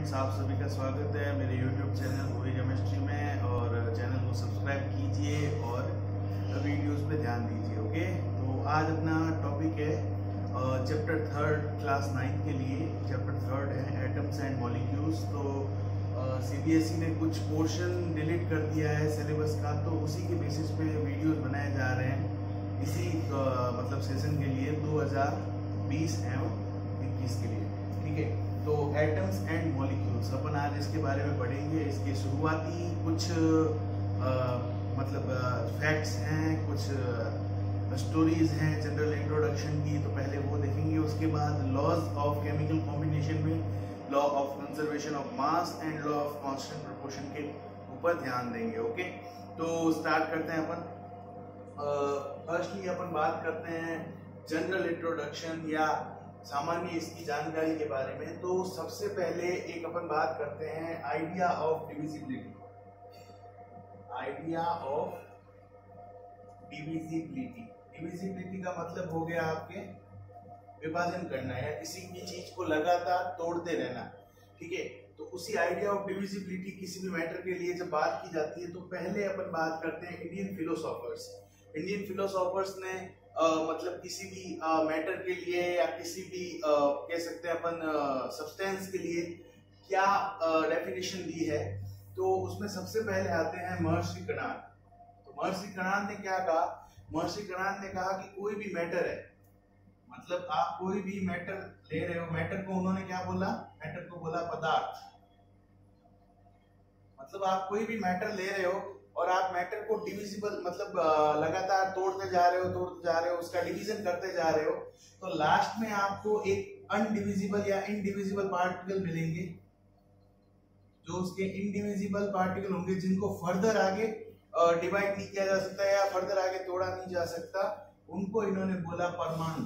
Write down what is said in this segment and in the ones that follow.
Friends, आप सभी का स्वागत है मेरे YouTube चैनल पूरी केमिस्ट्री में। और चैनल को सब्सक्राइब कीजिए और वीडियोस पे ध्यान दीजिए। ओके, तो आज अपना टॉपिक है चैप्टर थर्ड क्लास 9 के लिए। चैप्टर थर्ड है एटम्स एंड मॉलिक्यूल्स। तो CBSE ने कुछ पोर्शन डिलीट कर दिया है सिलेबस का, तो उसी के बेसिस पे वीडियोस बनाए जा रहे हैं इसी मतलब सेशन के लिए 2020 एवं 21 के लिए। ठीक है, तो एटम्स एंड मॉलिक्यूल्स अपन आज इसके बारे में पढ़ेंगे। इसके शुरुआती कुछ मतलब फैक्ट्स हैं, कुछ स्टोरीज हैं जनरल इंट्रोडक्शन की, तो पहले वो देखेंगे। उसके बाद लॉज ऑफ केमिकल कॉम्बिनेशन में law of conservation of mass and law of constant proportion के ऊपर ध्यान देंगे। ओके, तो स्टार्ट करते हैं अपन। फर्स्टली अपन बात करते हैं जनरल इंट्रोडक्शन या सामान्य इसकी जानकारी के बारे में। तो सबसे पहले एक अपन बात करते हैं idea of divisibility. Idea of divisibility, divisibility का मतलब हो गया आपके विभाजन करना या किसी भी चीज को लगातार तोड़ते रहना। ठीक है, तो उसी आइडिया ऑफ डिविजिबिलिटी किसी भी मैटर के लिए जब बात की जाती है तो पहले अपन बात करते हैं इंडियन फिलोसोफर्स। इंडियन फिलोसोफर्स ने मतलब किसी भी मैटर के लिए या किसी भी कह सकते हैं अपन सब्सटेंस के लिए क्या डेफिनेशन दी है, तो उसमें सबसे पहले आते हैं महर्षि कणाद। तो महर्षि कणाद ने क्या कहा? महर्षि कणाद ने कहा कि कोई भी मैटर है, मतलब आप कोई भी मैटर ले रहे हो, मैटर को उन्होंने क्या बोला? मैटर को बोला पदार्थ। मतलब आप कोई भी मैटर ले रहे हो और आप मैटर को डिविजिबल मतलब लगातार तोड़ते जा रहे हो, उसका डिवीजन करते जा रहे हो, तो लास्ट में आपको एक अनडिविजिबल या इनडिविजिबल पार्टिकल मिलेंगे। जो उसके इनडिविजिबल पार्टिकल होंगे जिनको फर्दर आगे डिवाइड नहीं किया जा सकता या फर्दर आगे तोड़ा नहीं जा सकता, उनको इन्होंने बोला परमाणु।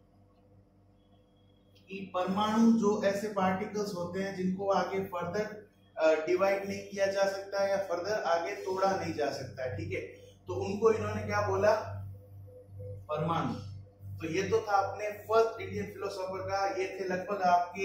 कि परमाणु जो ऐसे पार्टिकल्स होते हैं जिनको आगे फर्दर डिवाइड नहीं किया जा सकता या फर्दर आगे तोड़ा नहीं जा सकता है। ठीक है, तो उनको इन्होंने क्या बोला? परमाणु। तो ये तो था अपने फर्स्ट इंडियन फिलोसोफर का। ये थे लगभग आपके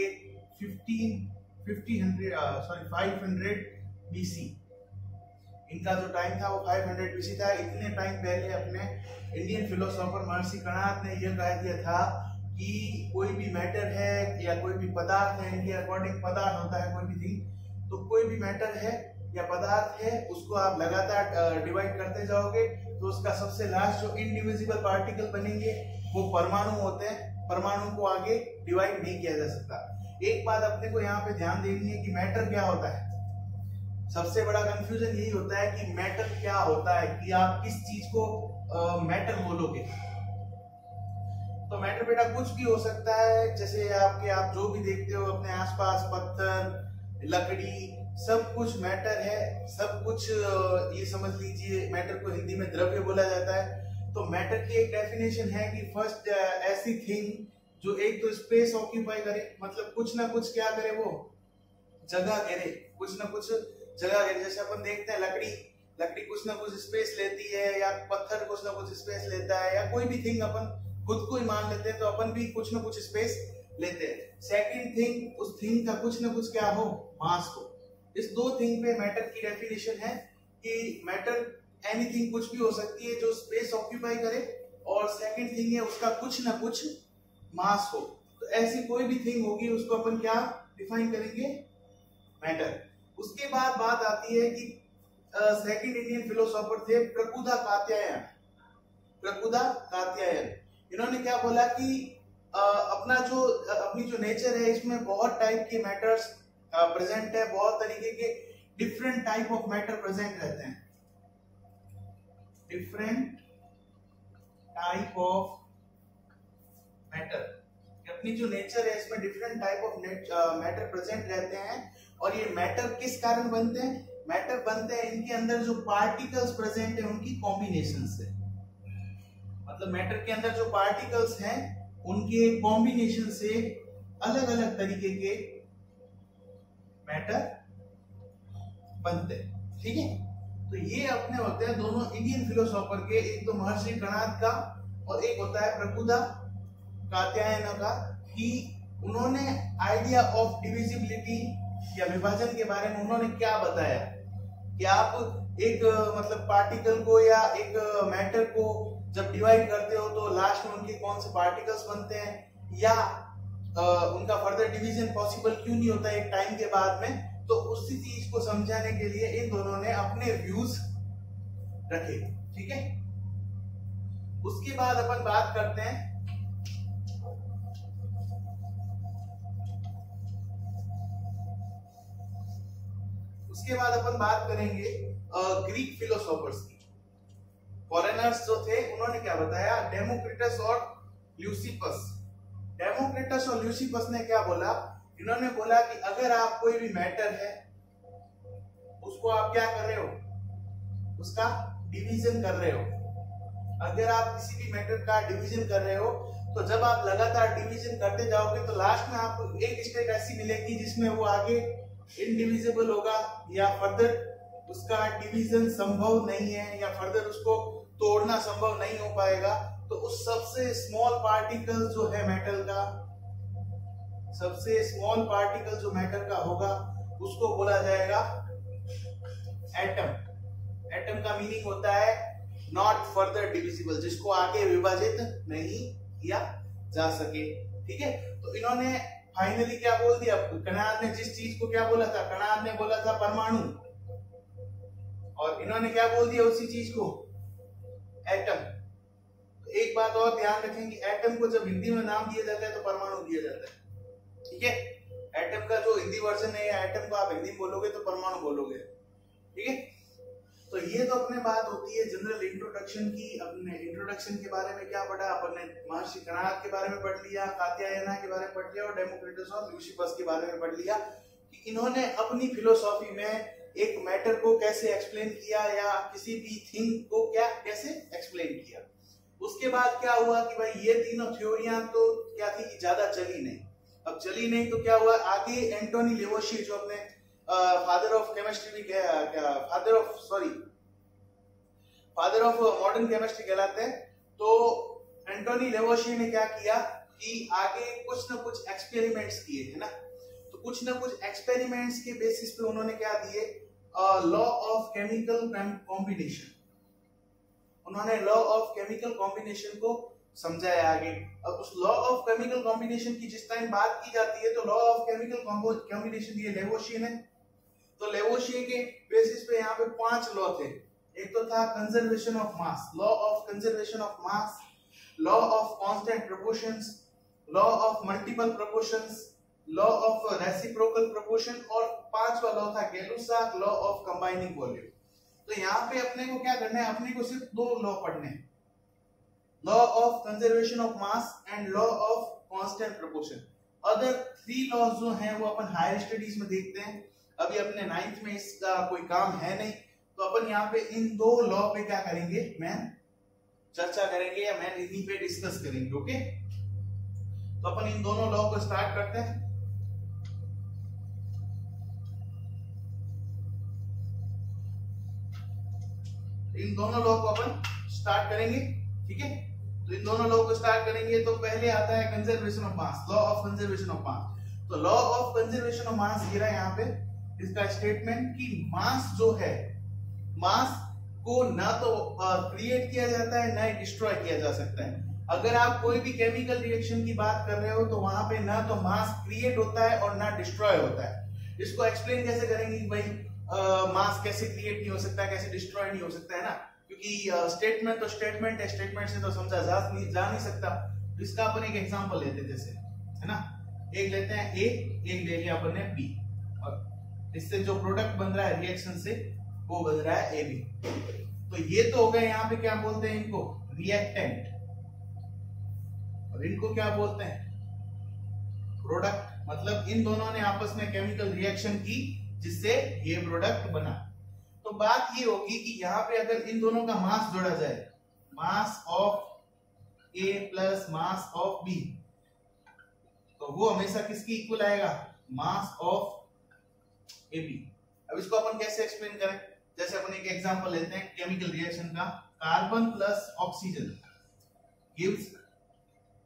500 BC। इनका जो टाइम था वो 500 BC था। इतने टाइम पहले अपने इंडियन फिलोसोफर महर्षि कणाद ने यह कह दिया था कि कोई भी मैटर है या कोई भी पदार्थ है, इनके अकॉर्डिंग पदार्थ होता है कोई भी थिंग, तो कोई भी मैटर है या पदार्थ है उसको आप लगातार डिवाइड करते जाओगे तो उसका सबसे लास्ट जो इनडिविजिबल पार्टिकल बनेंगे वो परमाणु होते हैं। परमाणु को आगे डिवाइड नहीं किया जा सकता। एक बात अपने को यहाँ पे ध्यान देनी है कि मैटर क्या होता है। सबसे बड़ा कंफ्यूजन यही होता है कि मैटर क्या होता है, कि आप किस चीज को मैटर बोलोगे। तो मैटर बेटा कुछ भी हो सकता है, जैसे आप जो भी देखते हो अपने आसपास, पत्थर, लकड़ी, सब कुछ मैटर है। सब कुछ ये समझ लीजिए, मैटर को हिंदी में द्रव्य बोला जाता है। तो मैटर की एक डेफिनेशन है कि फर्स्ट ऐसी थिंग जो एक तो स्पेस ऑक्यूपाई करे, मतलब कुछ ना कुछ क्या करे, वो जगह घेरे, कुछ ना कुछ जगह घेरे। जैसे अपन देखते हैं लकड़ी कुछ ना कुछ स्पेस लेती है, या पत्थर कुछ ना कुछ स्पेस लेता है, या कोई भी थिंग अपन खुद को ही मान लेते हैं तो अपन भी कुछ ना कुछ स्पेस लेते हैं। सेकंड थिंग, उस थिंग का कुछ ना कुछ क्या हो, मास हो। इस दो थिंग पे मैटर की डेफिनेशन है कि मैटर एनीथिंग कुछ भी हो सकती है जो स्पेस ऑक्यूपाई करे, और सेकंड थिंग है उसका कुछ ना कुछ मास हो। तो ऐसी कोई भी थिंग होगी उसको अपन क्या डिफाइन करेंगे? मैटर। उसके बाद बात आती है कि सेकंड इंडियन फिलोसोफर थे प्रकुदा कात्यायन। प्रकुदा कात्यायन, इन्होंने क्या बोला कि अपनी जो नेचर है इसमें बहुत टाइप के मैटर्स प्रेजेंट है, बहुत तरीके के different type of matter present रहते हैं। डिफरेंट टाइप ऑफ मैटर, अपनी जो नेचर है इसमें different type of matter present रहते हैं। और ये मैटर किस कारण बनते हैं? मैटर बनते हैं इनके अंदर जो पार्टिकल्स प्रेजेंट है उनकी कॉम्बिनेशन से। मतलब मैटर के अंदर जो पार्टिकल्स हैं उनके कॉम्बिनेशन से अलग अलग तरीके के मैटर बनते हैं। ठीक है, तो ये अपने होते हैं दोनों इंडियन फिलोसोफर के, एक तो महर्षि कणाद का और एक होता है प्रकुदा कात्यायन का, कि उन्होंने आइडिया ऑफ डिविजिबिलिटी या विभाजन के बारे में उन्होंने क्या बताया कि आप एक मतलब पार्टिकल को या एक मैटर को जब डिवाइड करते हो तो लास्ट में उनके कौन से पार्टिकल्स बनते हैं, या उनका फर्दर डिवीजन पॉसिबल क्यों नहीं होता एक टाइम के बाद में। तो उसी चीज को समझाने के लिए इन दोनों ने अपने व्यूज रखे, ठीक है। उसके बाद अपन बात करते हैं करेंगे ग्रीक फिलोसोफर्स की। फॉरेनर्स जो थे उन्होंने क्या बताया, डेमोक्रिटस और ल्यूसिपस। डेमोक्रिटस और ल्यूसिपस ने क्या बोला, इन्होंने बोला कि अगर आप कोई भी मैटर है उसको आप क्या कर रहे हो, उसका डिवीजन कर रहे हो। अगर आप किसी भी मैटर का डिवीजन कर रहे हो तो जब आप लगातार डिवीजन करते जाओगे तो लास्ट में आपको एक स्टेट ऐसी मिलेगी जिसमें वो आगे इनडिविजिबल होगा, या फर्दर उसका डिवीजन संभव नहीं है, या फर्दर उसको तोड़ना संभव नहीं हो पाएगा। तो उस सबसे स्मॉल पार्टिकल जो है मेटल का, सबसे स्मॉल पार्टिकल जो मैटर का होगा उसको बोला जाएगा एटम। एटम का मीनिंग होता है नॉट फर्दर डिविजिबल, जिसको आगे विभाजित नहीं किया जा सके, ठीक है। तो इन्होंने फाइनली क्या बोल दिया, कनाद ने जिस चीज को क्या बोला था, कनाद ने बोला था परमाणु, और इन्होंने क्या बोल दिया उसी चीज को, एटम। तो एक बात और ध्यान रखें कि एटम को जब हिंदी में नाम दिया जाता है तो परमाणु दिया जाता है, ठीक है। एटम का जो हिंदी वर्जन है, या एटम को आप हिंदी में बोलोगे तो परमाणु बोलोगे, ठीक है। तो ये तो अपने बात होती है जनरल इंट्रोडक्शन की। अपने इंट्रोडक्शन के बारे में क्या पढ़ा अपन ने, महर्षि कणाद के बारे में पढ़ लिया, कात्यायना के बारे में पढ़ लिया, और डेमोक्रिटस और ल्यूसिपस के बारे में पढ़ लिया कि इन्होंने अपनी फिलोसॉफी में एक मैटर को कैसे एक्सप्लेन किया, या किसी भी थिंग को क्या कैसे एक्सप्लेन किया। उसके बाद क्या हुआ कि भाई ये तीनों थ्योरियां तो क्या थी, ज्यादा चली नहीं। अब चली नहीं तो क्या हुआ, आगे एंटोनी लेवोशियर जो अपने फादर ऑफ केमिस्ट्री भी फादर ऑफ मॉडर्न केमिस्ट्री कहलाते हैं। तो एंटोनी लेवोशियर ने क्या किया कि आगे कुछ ना कुछ एक्सपेरिमेंट्स किए, है ना। तो कुछ ना कुछ एक्सपेरिमेंट्स के बेसिस पे उन्होंने क्या दिए, लॉ ऑफ केमिकल कॉम्बिनेशन। उन्होंने लॉ ऑफ केमिकल कॉम्बिनेशन को समझाया आगे। अब उस लॉ ऑफ केमिकल कॉम्बिनेशन की जिस टाइम बात की जाती है तो लॉ ऑफ केमिकल कॉम्बिनेशन दिए लेवोशियर ने। तो लेवोशियर के बेसिस पे यहाँ पे 5 लॉ थे। एक तो था conservation of mass, law of conservation of mass, law of constant proportions, law of multiple proportions, law of reciprocal proportion, और 5वां लॉ था Gay Lussac law of combining volume. तो यहाँ पे अपने को क्या करना है, अपने को सिर्फ 2 लॉ पढ़ने हैं, law of conservation of mass and law of constant proportion. Other 3 laws जो हैं वो अपन हायर स्टडीज में देखते हैं। अभी अपने 9th में इसका कोई काम है नहीं, तो अपन यहाँ पे इन 2 लॉ पे क्या करेंगे, मैं चर्चा करेंगे, या मैं इन्हीं पे डिस्कस करेंगे, ओके। तो अपन इन दोनों लॉ को स्टार्ट करते हैं। इन दोनों लॉ को अपन स्टार्ट करेंगे, ठीक है। तो इन दोनों लॉ को स्टार्ट करेंगे तो पहले आता है conservation of mass, law of conservation of mass. तो law of conservation of mass ये रहा यहाँ पे इसका स्टेटमेंट कि मास जो है, मास को ना तो क्रिएट किया जाता है ना ही डिस्ट्रॉय किया जा सकता है। अगर आप कोई भी केमिकल रिएक्शन की बात कर रहे हो तो वहां पे ना तो मास क्रिएट होता है और ना डिस्ट्रॉय होता है। इसको एक्सप्लेन कैसे करेंगे कि भाई मास कैसे क्रिएट नहीं हो सकता, कैसे डिस्ट्रॉय नहीं हो सकता, है ना। क्योंकि स्टेटमेंट तो स्टेटमेंट है, स्टेटमेंट से तो समझा जा नहीं सकता। तो इसका अपन एक एग्जांपल लेते हैं, जैसे, है ना, एक लेते हैं ए, एक ले लिया अपन ने बी, और इससे जो प्रोडक्ट बन रहा है रिएक्शन से वो बन रहा है ए बी। तो ये तो हो गए, यहाँ पे क्या बोलते हैं इनको, रिएक्टेंट, और इनको क्या बोलते हैं, प्रोडक्ट। मतलब इन दोनों ने आपस में केमिकल रिएक्शन की जिससे ये प्रोडक्ट बना। तो बात ये होगी कि यहाँ पे अगर इन दोनों का मास जोड़ा जाए, mass of A plus mass of B, तो वो हमेशा किसकी इक्वल आएगा, मास ऑफ ए बी। अब इसको अपन कैसे एक्सप्लेन करें, जैसे अपन एक एग्जांपल लेते हैं केमिकल रिएक्शन का, carbon plus oxygen gives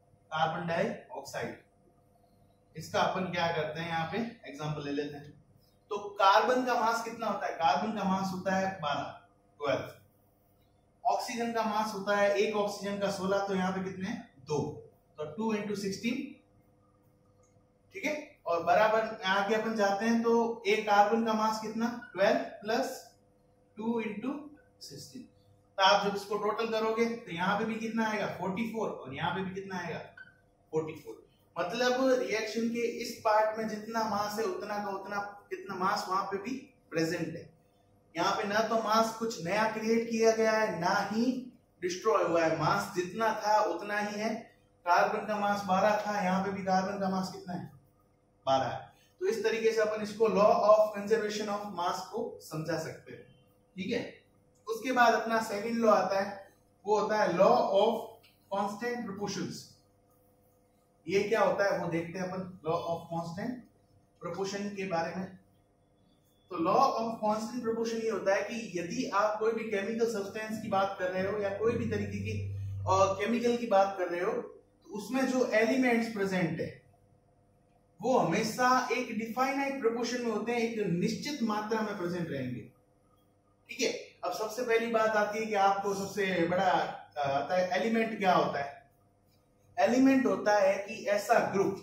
carbon dioxide. इसका अपन क्या करते हैं, यहाँ पे एग्जांपल ले लेते हैं। तो कार्बन का मास कितना होता है? कार्बन का मास होता है 12। ऑक्सीजन का मास होता है, एक ऑक्सीजन का 16, तो यहाँ पे कितने हैं? 2, तो 2 × 16, ठीक है। और बराबर आगे अपन जाते हैं तो एक कार्बन का मास कितना? 12 प्लस 2 × 16, तो आप जब इसको टोटल करोगे तो यहाँ पे भी कितना आएगा? 44, और यहाँ पे भी कितना आएगा? 44। मतलब रिएक्शन के इस पार्ट में जितना मास है उतना का उतना कितना मास वहां पे भी प्रेजेंट है। यहाँ पे ना तो मास कुछ नया क्रिएट किया गया है, ना ही डिस्ट्रॉय हुआ है, मास जितना था उतना ही है। कार्बन का मास 12 था, यहाँ पे भी कार्बन का मास कितना है? 12 है। तो इस तरीके से अपन इसको law of conservation of mass को समझा सकते हैं, ठीक है। उसके बाद अपना सेकंड लॉ आता है, वो होता है लॉ ऑफ कांस्टेंट प्रोपोर्शंस। ये क्या होता है वो देखते हैं अपन, लॉ ऑफ कांस्टेंट प्रोपोर्शन के बारे में। तो लॉ ऑफ कांस्टेंट प्रोपोर्शन ये होता है कि यदि आप कोई भी केमिकल सब्सटेंस की बात कर रहे हो या कोई भी तरीके की केमिकल की बात कर रहे हो, तो उसमें जो एलिमेंट्स प्रेजेंट है वो हमेशा एक डिफाइनाइट प्रोपोर्शन में होते हैं, एक निश्चित मात्रा में प्रेजेंट रहेंगे, ठीक है। अब सबसे पहली बात आती है कि आपको सबसे बड़ा आता है एलिमेंट क्या होता है। एलिमेंट होता है कि ऐसा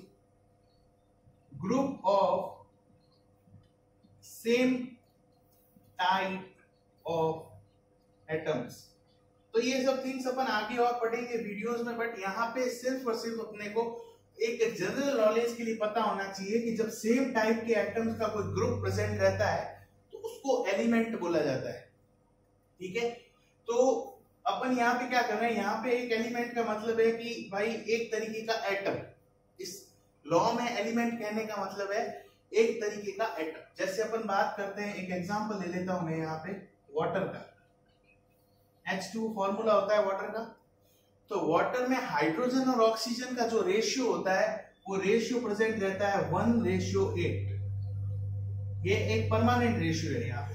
group of same type of atoms. तो ये सब थिंग्स अपन आगे और पढ़ेंगे वीडियोस में, बट यहाँ पे सिर्फ और सिर्फ अपने को एक जनरल नॉलेज के लिए पता होना चाहिए कि जब सेम टाइप के एटम्स का कोई ग्रुप प्रेजेंट रहता है तो उसको एलिमेंट बोला जाता है, ठीक है। तो अपन यहाँ पे क्या कर रहे हैं, यहाँ पे एक एलिमेंट का मतलब है कि भाई एक तरीके का एटम। इस लॉ में एलिमेंट कहने का मतलब है एक तरीके का एटम। जैसे अपन बात करते हैं, एक एग्जांपल ले लेता हूं मैं यहाँ पे वाटर का। H2 फॉर्मूला होता है वाटर का। तो वाटर में हाइड्रोजन और ऑक्सीजन का जो रेशियो होता है वो रेशियो प्रेजेंट रहता है 1:8। ये एक परमानेंट रेशियो है यहाँ पे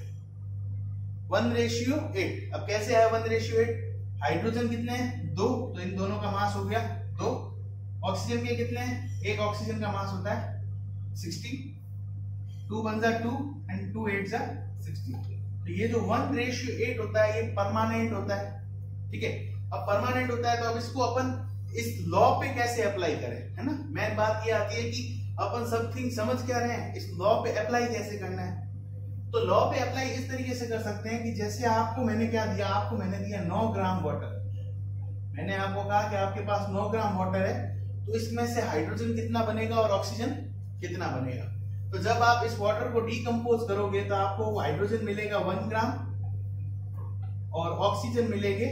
1:8। अब कैसे है 1:8? हाइड्रोजन कितने हैं? 2, तो इन दोनों का मास हो गया 2। ऑक्सीजन के कितने हैं? एक ऑक्सीजन का मास होता है 16, 2 × 1 2 एंड 2 8 16। तो ये जो 1:8 होता है ये परमानेंट होता है, ठीक है। अब परमानेंट होता है तो अब इसको अपन इस लॉ पे कैसे अप्लाई करें, है ना। मेन बात ये आती है कि अपन समथिंग समझ क्या रहे हैं, इस लॉ पे अप्लाई कैसे करना है। तो लॉ पे अप्लाई इस तरीके से कर सकते हैं कि जैसे आपको मैंने क्या दिया, आपको मैंने दिया 9 ग्राम वाटर। मैंने आपको कहा कि आपके पास 9 ग्राम वाटर है, तो इसमें से हाइड्रोजन कितना बनेगा और ऑक्सीजन कितना बनेगा। तो जब आप इस वाटर को डीकंपोज करोगे तो आपको हाइड्रोजन मिलेगा 1 ग्राम और ऑक्सीजन मिलेंगे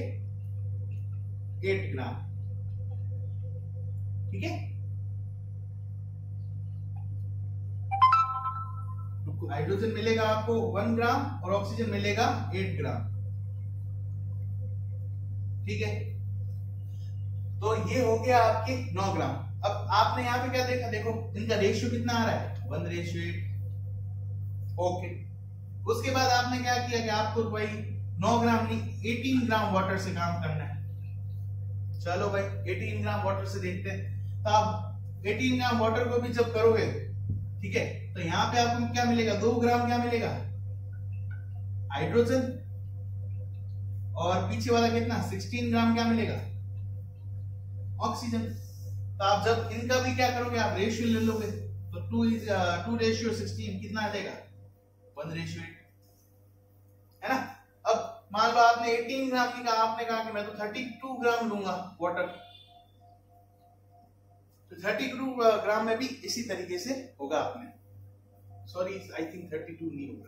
8 ग्राम, ठीक है। हाइड्रोजन मिलेगा आपको 1 ग्राम और ऑक्सीजन मिलेगा 8 ग्राम, ठीक है। तो ये हो गया आपके 9 ग्राम। अब आपने यहाँ पे क्या देखा, देखो इनका रेशियो कितना आ रहा है 1:8, ओके। उसके बाद आपने क्या किया कि आपको भाई 9 ग्राम नहीं 18 ग्राम वाटर से काम करना है। चलो भाई 18 ग्राम वाटर से देखते हैं। तो आप 18 ग्राम वाटर को भी जब करोगे, ठीक है, तो यहाँ पे आपको क्या मिलेगा, 2 ग्राम क्या मिलेगा हाइड्रोजन, और पीछे वाला कितना 16 ग्राम क्या मिलेगा ऑक्सीजन। तो आप जब इनका भी क्या करोगे, आप रेशियो ले लोगे, तो 2:16 कितना आ जाएगा 1:8, है ना। अब मान लो आपने 18 ग्राम की कहा, आपने कहा कि मैं तो 32 ग्राम लूंगा वाटर, तो 32 ग्राम में भी इसी तरीके से होगा। आपने सॉरी आई थिंक 32 नहीं होगा,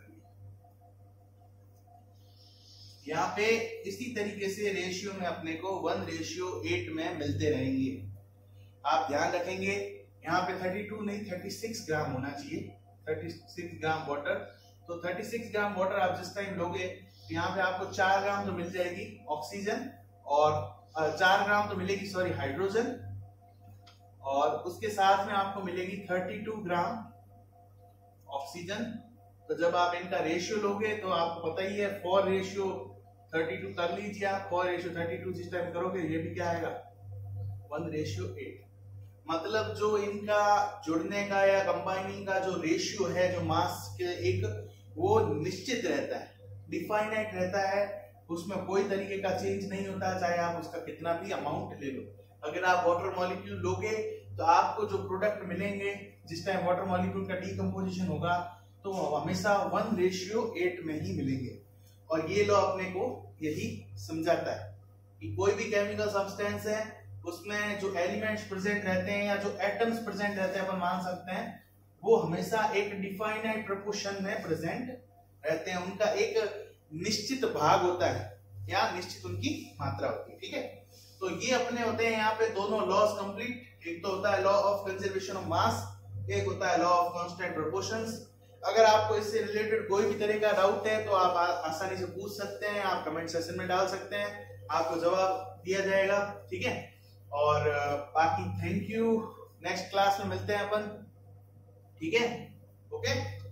यहाँ पे इसी तरीके से रेशियो में अपने को 1:8 में मिलते रहेंगे। आप ध्यान रखेंगे यहाँ पे 32 नहीं 36 ग्राम होना चाहिए, 36 ग्राम वाटर। तो 36 ग्राम वाटर आप जिस टाइम लोगे तो यहाँ पे आपको 4 ग्राम तो मिल जाएगी ऑक्सीजन, और 4 ग्राम तो मिलेगी सॉरी हाइड्रोजन, और उसके साथ में आपको मिलेगी 32 ग्राम ऑक्सीजन। तो जब आप इनका रेशियो लोगे तो आपको पता ही है 4:32 कर लीजिए आप, 4:32 जिस टाइम करोगे ये भी क्या आएगा 1:8। मतलब जो इनका जुड़ने का या कंबाइनिंग का जो रेशियो है जो मास के एक, वो निश्चित रहता है, डिफाइनाइट रहता है, उसमें कोई तरीके का चेंज नहीं होता, चाहे आप उसका कितना भी अमाउंट ले लो। अगर आप वाटर मॉलिक्यूल लोगे तो आपको जो प्रोडक्ट मिलेंगे जिस टाइम वाटर मॉलिक्यूल का डीकंपोजिशन होगा तो हमेशा 1:8 में ही मिलेंगे। और ये लॉ अपने को यही समझाता है कि कोई भी केमिकल सब्सटेंस है उसमें जो एलिमेंट्स प्रेजेंट रहते हैं या जो एटम्स प्रेजेंट रहते हैं अपन मान सकते हैं वो हमेशा एक डिफाइनाइट प्रोपोर्शन में प्रेजेंट रहते हैं, उनका एक निश्चित भाग होता है या निश्चित उनकी मात्रा होती है। ठीक है, तो ये अपने होते हैं यहाँ पे दोनों लॉज कंप्लीट। एक तो होता है law of conservation of mass, एक होता है लॉ ऑफ कांस्टेंट प्रोपोर्शंस। अगर आपको इससे रिलेटेड कोई भी तरह का डाउट है तो आप आसानी से पूछ सकते हैं, आप कमेंट सेक्शन में डाल सकते हैं, आपको जवाब दिया जाएगा। ठीक है, और बाकी थैंक यू, नेक्स्ट क्लास में मिलते हैं अपन। ठीक है, ओके।